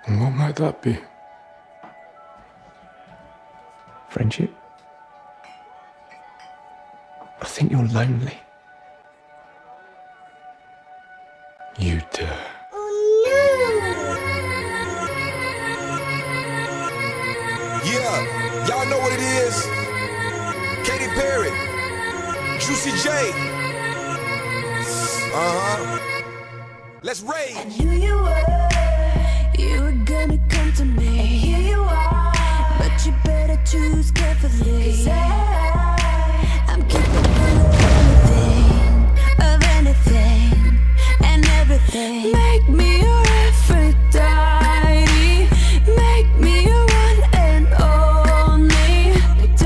And what might that be? Friendship? I think you're lonely. You dare. Yeah, y'all know what it is. Katy Perry, Juicy J. Let's rage. I knew you were gonna come to me. And here you are, but you better choose carefully. 'Cause I'm capable of anything and everything. Make me your Aphrodite. Make me your one and only.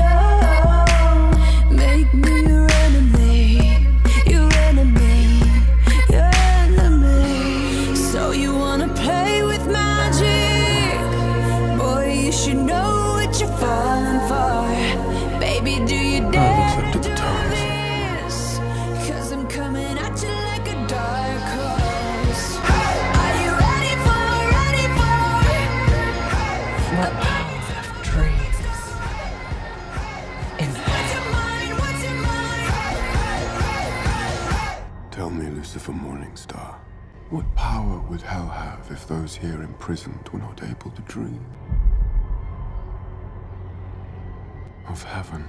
Don't make me your enemy. Your enemy. Your enemy. So you wanna play with magic? Boy, you should know what you're falling for. Baby, do you dare? I've accepted the terms. This? 'Cause I'm coming at you like a dark horse. Are you ready for? My powers of dreams. In What's your mind? What's your mind? Tell me, Lucifer Morningstar, what power would hell have if those here imprisoned were not able to dream of heaven?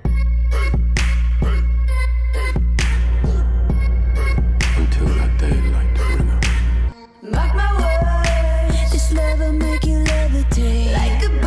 Until that daylight bringer. Mark my words, this love will make you levitate like a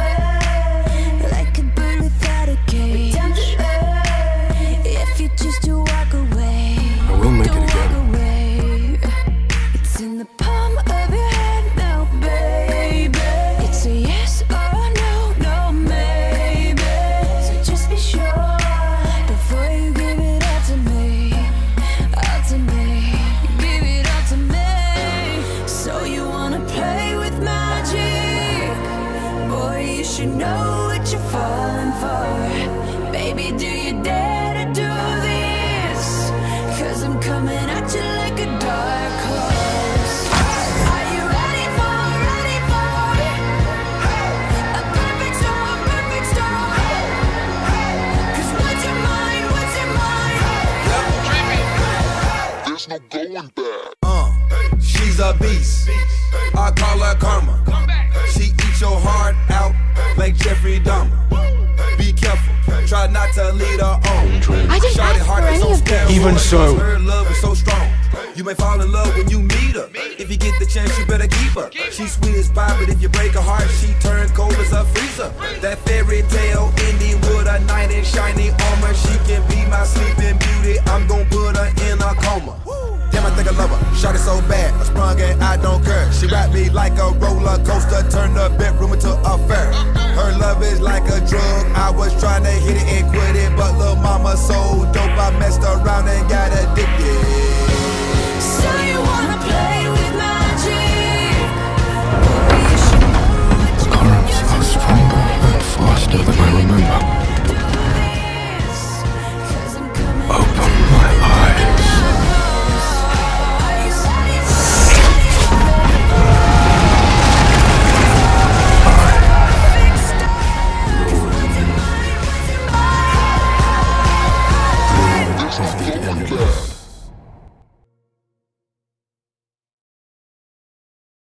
bird without a cage. Down to earth, if you choose to walk away. I will make it Don't again. walk away. It's in the palm of your hand now, baby. It's a yes or no, no maybe. So just be sure before you give it all to me. All to me, give it all to me. So you wanna play with magic? Boy, you should know what you're falling for. Baby, do you dare to do this? 'Cause I'm coming at you like a dark horse. Are you ready for a perfect storm, perfect storm? 'Cause what's your mind, what's your mind? There's no going back. She's a beast. I call her karma. She eats your heart out like Jeffrey Dahmer. Be careful, try not to lead her on. I didn't ask for any of this. Even so. Her love is so strong. You may fall in love when you meet her. If you get the chance, you better keep her. She's sweet as pie, but if you break her heart, she turns cold as a freezer. That fairy tale ending with a knight in shiny armor. She can be my sleeping beauty. I'm gon' put her in a coma. Damn, I think I love her. Shot it so bad, I sprung and I don't care. She wrapped me like a roller coaster, turned the bedroom into a fair. Her love is like a drug. I was trying to hit it and quit it, but lil' mama so dope, I messed around and got addicted.